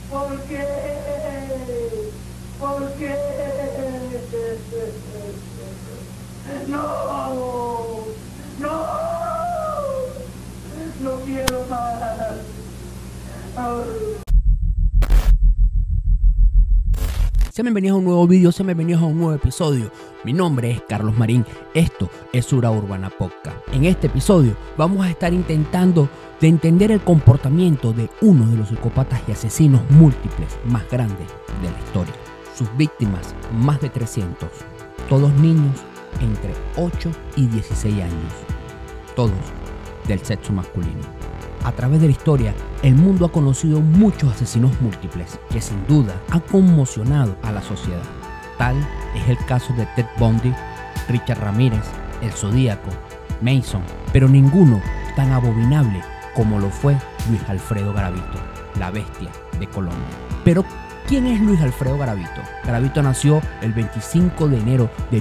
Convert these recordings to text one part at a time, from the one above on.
¿Por qué? ¿Por qué? No, no, no quiero más. Sean bienvenidos a un nuevo vídeo, sean bienvenidos a un nuevo episodio. Mi nombre es Carlos Marín, esto es Sura Urbana Podcast. En este episodio vamos a estar intentando de entender el comportamiento de uno de los psicópatas y asesinos múltiples más grandes de la historia. Sus víctimas, más de 300, todos niños entre 8 y 16 años, todos del sexo masculino. A través de la historia, el mundo ha conocido muchos asesinos múltiples que sin duda han conmocionado a la sociedad. Tal es el caso de Ted Bundy, Richard Ramírez, el Zodíaco, Mason, pero ninguno tan abominable como lo fue Luis Alfredo Garavito, la bestia de Colombia. Pero, ¿quién es Luis Alfredo Garavito? Garavito nació el 25 de enero de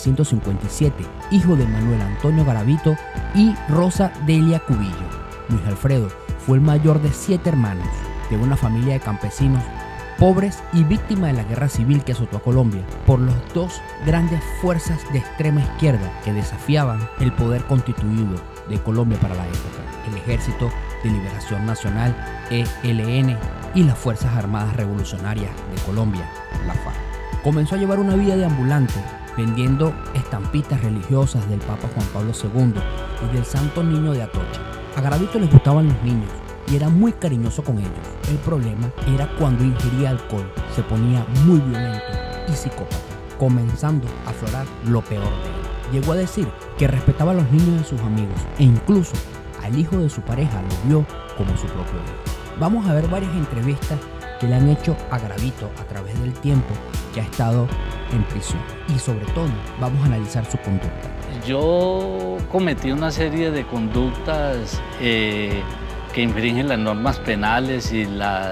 1957, hijo de Manuel Antonio Garavito y Rosa Delia Cubillo. Luis Alfredo fue el mayor de 7 hermanos, de una familia de campesinos pobres y víctima de la guerra civil que azotó a Colombia por las dos grandes fuerzas de extrema izquierda que desafiaban el poder constituido de Colombia para la época: el Ejército de Liberación Nacional, ELN, y las Fuerzas Armadas Revolucionarias de Colombia, la FARC. Comenzó a llevar una vida de ambulante, vendiendo estampitas religiosas del Papa Juan Pablo II y del Santo Niño de Atocha. A Garavito les gustaban los niños y era muy cariñoso con ellos. El problema era cuando ingería alcohol, se ponía muy violento y psicópata, comenzando a aflorar lo peor de él. Llegó a decir que respetaba a los niños de sus amigos e incluso al hijo de su pareja lo vio como su propio hijo. Vamos a ver varias entrevistas que le han hecho a Garavito a través del tiempo que ha estado en prisión y sobre todo vamos a analizar su conducta. Yo cometí una serie de conductas que infringen las normas penales y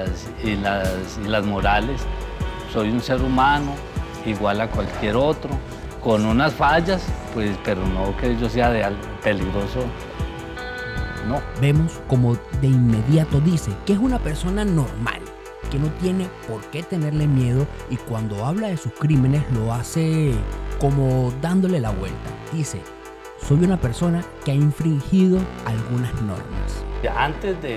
las morales. Soy un ser humano igual a cualquier otro, con unas fallas, pues, pero no que yo sea de algo peligroso, no. Vemos como de inmediato dice que es una persona normal, que no tiene por qué tenerle miedo, y cuando habla de sus crímenes lo hace como dándole la vuelta. Dice: soy una persona que ha infringido algunas normas. Antes de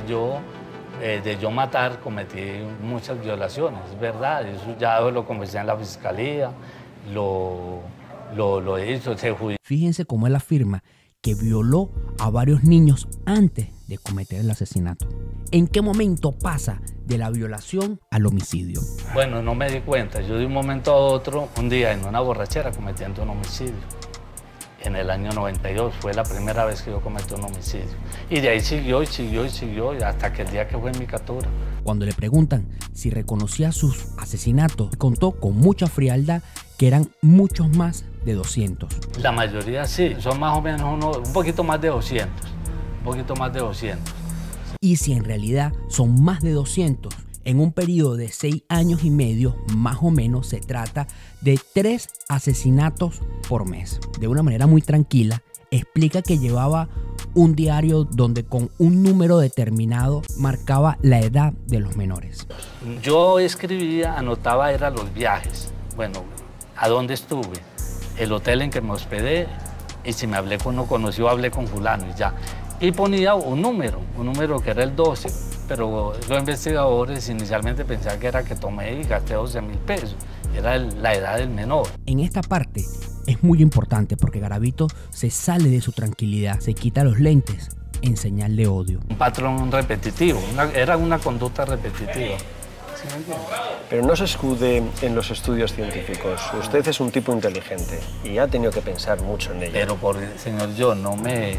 yo matar cometí muchas violaciones, es verdad, eso ya lo confesé en la fiscalía, lo hizo, se judicializó. Fíjense cómo él afirma que violó a varios niños antes de cometer el asesinato. ¿En qué momento pasa de la violación al homicidio? Bueno, no me di cuenta. Yo de un momento a otro, un día en una borrachera cometiendo un homicidio. En el año 92 fue la primera vez que yo cometí un homicidio. Y de ahí siguió y siguió y siguió hasta que el día que fue en mi captura. Cuando le preguntan si reconocía sus asesinatos, contó con mucha frialdad que eran muchos más de 200. La mayoría sí, son más o menos un poquito más de 200. Un poquito más de 200. Y si en realidad son más de 200, en un periodo de 6 años y medio, más o menos, se trata de 3 asesinatos por mes. De una manera muy tranquila, explica que llevaba un diario donde con un número determinado marcaba la edad de los menores. Yo escribía, anotaba, eran los viajes. Bueno, a dónde estuve, el hotel en que me hospedé, y si me hablé con uno conocido, hablé con fulano y ya. Y ponía un número que era el 12, pero los investigadores inicialmente pensaban que era que tomé y gasté 12.000 pesos, era la edad del menor. En esta parte es muy importante porque Garavito se sale de su tranquilidad, se quita los lentes en señal de odio. Un patrón repetitivo, era una conducta repetitiva. Pero no se escude en los estudios científicos. Usted es un tipo inteligente y ha tenido que pensar mucho en ello. Pero señor, yo no me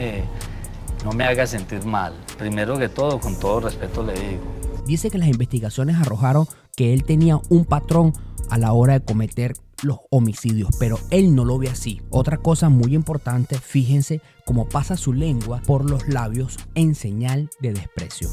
haga sentir mal. Primero que todo, con todo respeto le digo. Dice que las investigaciones arrojaron que él tenía un patrón a la hora de cometer los homicidios, pero él no lo ve así. Otra cosa muy importante, fíjense cómo pasa su lengua por los labios en señal de desprecio.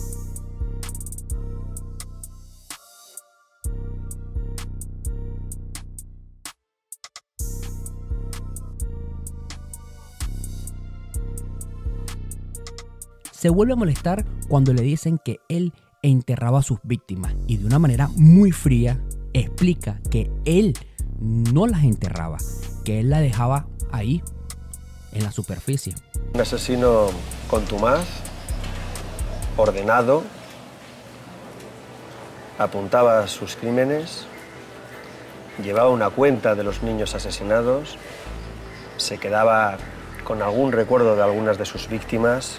Se vuelve a molestar cuando le dicen que él enterraba a sus víctimas y de una manera muy fría explica que él no las enterraba, que él las dejaba ahí, en la superficie. Un asesino contumaz, ordenado, apuntaba sus crímenes, llevaba una cuenta de los niños asesinados, se quedaba con algún recuerdo de algunas de sus víctimas,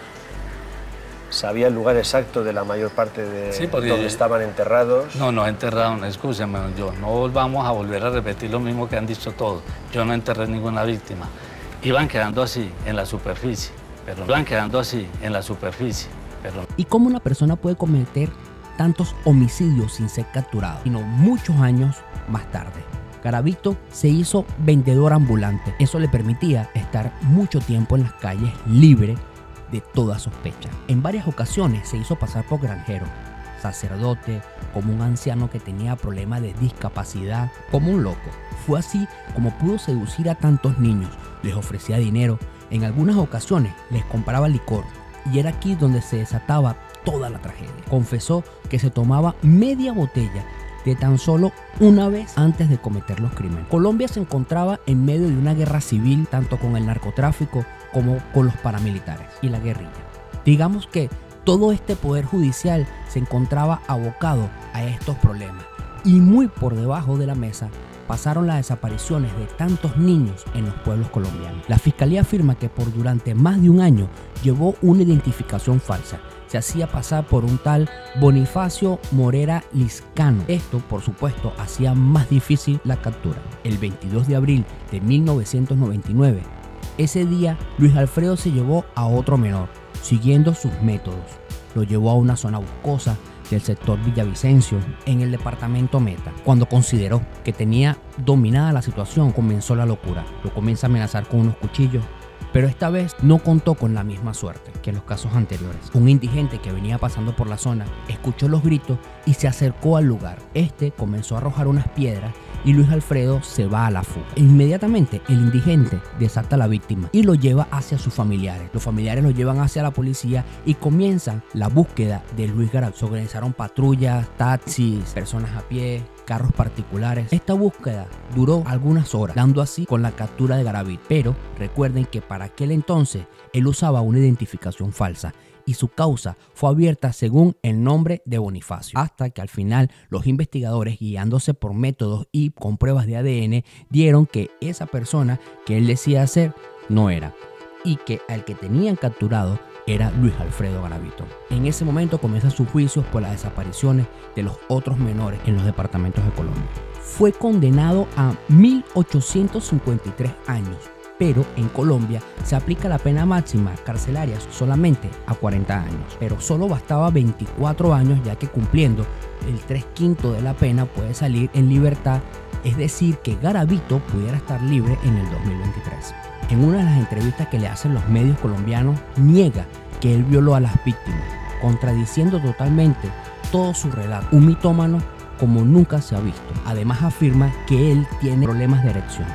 sabía el lugar exacto de la mayor parte de donde estaban enterrados. No enterraron, escúchame, yo no vamos a volver a repetir lo mismo que han dicho todos. Yo no enterré ninguna víctima. Iban quedando así, en la superficie, pero iban quedando así, en la superficie, pero... ¿Y cómo una persona puede cometer tantos homicidios sin ser capturado? Sino muchos años más tarde. Garavito se hizo vendedor ambulante. Eso le permitía estar mucho tiempo en las calles libre de toda sospecha. En varias ocasiones se hizo pasar por granjero, sacerdote, como un anciano que tenía problemas de discapacidad, como un loco. Fue así como pudo seducir a tantos niños. Les ofrecía dinero, en algunas ocasiones les compraba licor, y era aquí donde se desataba toda la tragedia. Confesó que se tomaba media botella de tan solo una vez antes de cometer los crímenes. Colombia se encontraba en medio de una guerra civil, tanto con el narcotráfico como con los paramilitares y la guerrilla. Digamos que todo este poder judicial se encontraba abocado a estos problemas, y muy por debajo de la mesa pasaron las desapariciones de tantos niños en los pueblos colombianos. La fiscalía afirma que durante más de un año llevó una identificación falsa. Se hacía pasar por un tal Bonifacio Morera Liscano. Esto, por supuesto, hacía más difícil la captura. El 22 de abril de 1999, ese día Luis Alfredo se llevó a otro menor, siguiendo sus métodos. Lo llevó a una zona boscosa del sector Villavicencio, en el departamento Meta. Cuando consideró que tenía dominada la situación, comenzó la locura. Lo comienza a amenazar con unos cuchillos, pero esta vez no contó con la misma suerte que en los casos anteriores. Un indigente que venía pasando por la zona escuchó los gritos y se acercó al lugar. Este comenzó a arrojar unas piedras y Luis Alfredo se va a la fuga. Inmediatamente el indigente desata a la víctima y lo lleva hacia sus familiares. Los familiares lo llevan hacia la policía y comienzan la búsqueda de Luis Garavito. Se organizaron patrullas, taxis, personas a pie, carros particulares. Esta búsqueda duró algunas horas, dando así con la captura de Garavito. Pero recuerden que para aquel entonces él usaba una identificación falsa y su causa fue abierta según el nombre de Bonifacio, hasta que al final los investigadores, guiándose por métodos y con pruebas de ADN, dieron que esa persona que él decía ser no era, y que al que tenían capturado era Luis Alfredo Garavito. En ese momento comienzan sus juicios por las desapariciones de los otros menores en los departamentos de Colombia. Fue condenado a 1853 años, pero en Colombia se aplica la pena máxima carcelaria solamente a 40 años. Pero solo bastaba 24 años, ya que cumpliendo el 3/5 de la pena puede salir en libertad, es decir, que Garavito pudiera estar libre en el 2023. En una de las entrevistas que le hacen los medios colombianos, niega que él violó a las víctimas, contradiciendo totalmente todo su relato. Un mitómano como nunca se ha visto. Además afirma que él tiene problemas de erección.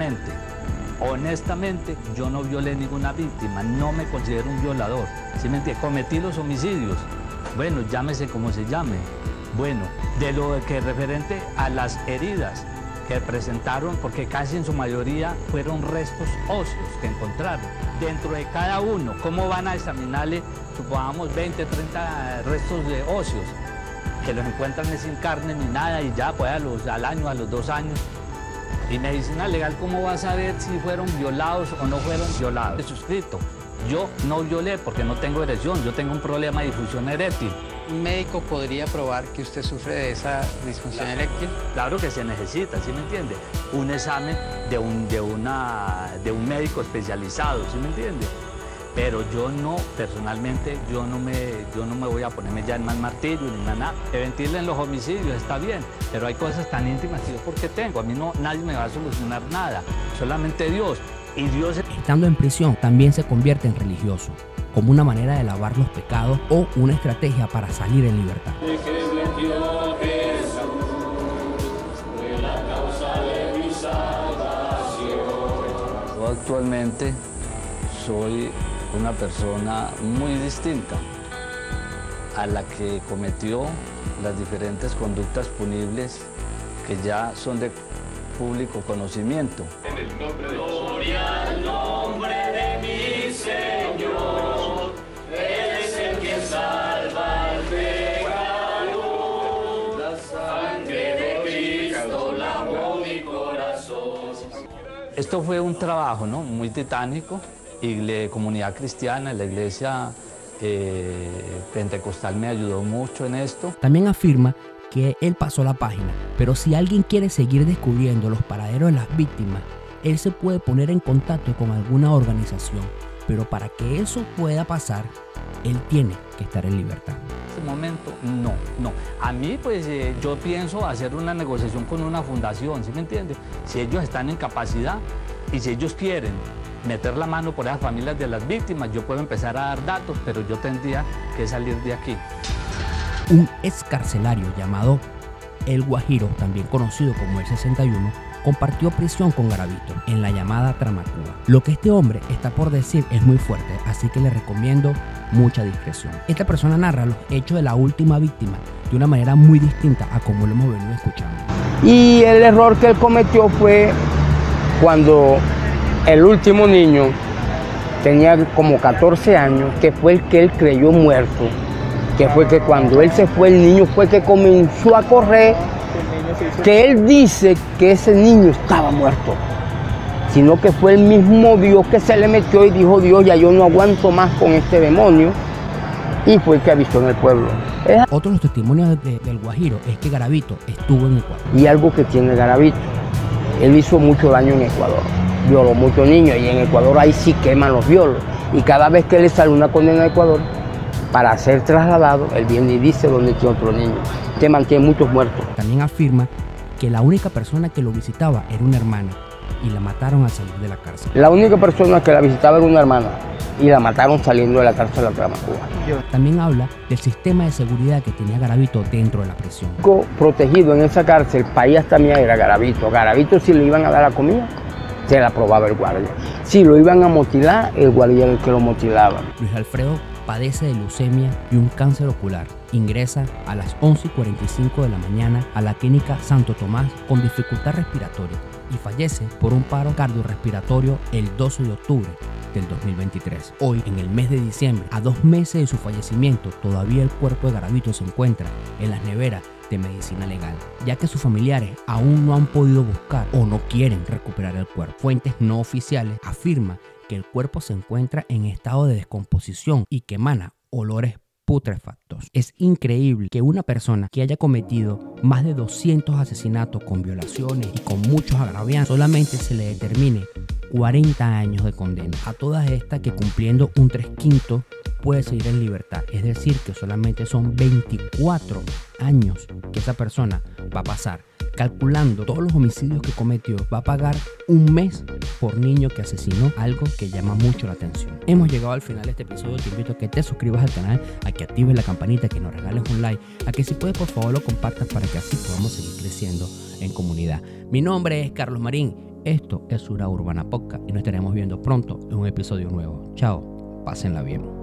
Honestamente, yo no violé ninguna víctima, no me considero un violador. ¿Sí me entiende? Cometí los homicidios. Bueno, llámese como se llame. Bueno, de lo que referente a las heridas que presentaron, porque casi en su mayoría fueron restos óseos que encontraron. Dentro de cada uno, ¿cómo van a examinarle, supongamos, 20, 30 restos de óseos? Que los encuentran sin carne ni nada y ya, pues al año, a los 2 años. Y medicina legal, ¿cómo va a saber si fueron violados o no fueron violados? Es suscrito. Yo no violé porque no tengo erección, yo tengo un problema de disfunción eréctil. ¿Un médico podría probar que usted sufre de esa disfunción eréctil? Claro que se necesita, ¿sí me entiende? Un examen de un médico especializado, ¿sí me entiende? Pero yo no, personalmente, yo no me voy a ponerme ya en más martillo ni nada. Que ventilen los homicidios, está bien, pero hay cosas tan íntimas que yo, ¿por qué tengo? A mí no, nadie me va a solucionar nada, solamente Dios. Y Dios... Estando en prisión, también se convierte en religioso, como una manera de lavar los pecados o una estrategia para salir en libertad. Yo actualmente soy una persona muy distinta a la que cometió las diferentes conductas punibles que ya son de público conocimiento. Gloria al nombre de mi Señor, Él es el que salva al pecador. La sangre de Cristo lavó mi corazón. Esto fue un trabajo, ¿no?, muy titánico, y la comunidad cristiana, la iglesia pentecostal me ayudó mucho en esto. También afirma que él pasó la página, pero si alguien quiere seguir descubriendo los paraderos de las víctimas, él se puede poner en contacto con alguna organización, pero para que eso pueda pasar, él tiene que estar en libertad. En este momento, no. A mí, pues, yo pienso hacer una negociación con una fundación, ¿sí me entiende? Si ellos están en capacidad y si ellos quieren meter la mano por esas familias de las víctimas, yo puedo empezar a dar datos, pero yo tendría que salir de aquí. Un excarcelario llamado El Guajiro, también conocido como el 61, compartió prisión con Garavito en la llamada Tramacuba. Lo que este hombre está por decir es muy fuerte, así que le recomiendo mucha discreción. Esta persona narra los hechos de la última víctima de una manera muy distinta a como lo hemos venido escuchando. Y el error que él cometió fue cuando el último niño tenía como 14 años, que fue el que él creyó muerto, que fue que cuando él se fue, el niño fue que comenzó a correr, que él dice que ese niño estaba muerto, sino que fue el mismo Dios que se le metió y dijo: Dios, ya yo no aguanto más con este demonio, y fue el que avisó en el pueblo. Otro de los testimonios del Guajiro es que Garavito estuvo en Ecuador. Y algo que tiene Garavito, él hizo mucho daño en Ecuador, violó muchos niños, y en Ecuador ahí sí queman los violos, y cada vez que le sale una condena a Ecuador, para ser trasladado, él viene y dice dónde tiene otro niño, que mantiene muchos muertos. También afirma que la única persona que lo visitaba era una hermana y la mataron al salir de la cárcel. La única persona que la visitaba era una hermana y la mataron saliendo de la cárcel de Tramacuba. También habla del sistema de seguridad que tenía Garavito dentro de la prisión. Protegido en esa cárcel, país también era Garavito. Garavito, si le iban a dar la comida, se la probaba el guardia. Si lo iban a motilar, el guardia era el que lo motilaba. Luis Alfredo padece de leucemia y un cáncer ocular. Ingresa a las 11:45 de la mañana a la clínica Santo Tomás con dificultad respiratoria y fallece por un paro cardiorrespiratorio el 12 de octubre del 2023. Hoy, en el mes de diciembre, a 2 meses de su fallecimiento, todavía el cuerpo de Garavito se encuentra en las neveras de medicina legal, ya que sus familiares aún no han podido buscar o no quieren recuperar el cuerpo. Fuentes no oficiales afirman que el cuerpo se encuentra en estado de descomposición y que emana olores putrefactos. Es increíble que una persona que haya cometido más de 200 asesinatos con violaciones y con muchos agraviantes solamente se le determine 40 años de condena. A todas estas, que cumpliendo un 3/5 puede seguir en libertad. Es decir, que solamente son 24 años que esa persona va a pasar. Calculando todos los homicidios que cometió, va a pagar 1 mes por niño que asesinó, algo que llama mucho la atención. Hemos llegado al final de este episodio. Te invito a que te suscribas al canal, a que actives la campanita, que nos regales un like, a que si puedes por favor lo compartas para que así podamos seguir creciendo en comunidad. Mi nombre es Carlos Marín, esto es Sura Urbana Podcast y nos estaremos viendo pronto en un episodio nuevo. Chao, pásenla bien.